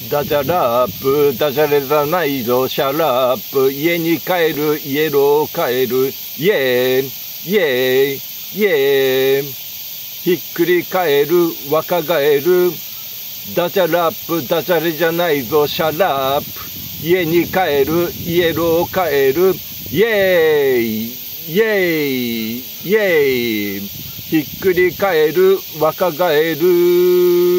ダジャラップ、ダジャレじゃないぞ、シャラップ。家に帰る、イエロー帰る。イエーイ、イエーイ、イエーイ。ひっくり返る、若返る。ダジャラップ、ダジャレじゃないぞ、シャラップ。家に帰る、イエロー帰る。イエーイ、イエーイ、イエーイ。ひっくり返る、若返る。